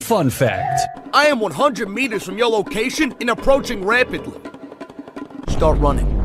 Fun fact. I am 100 meters from your location and approaching rapidly. Start running.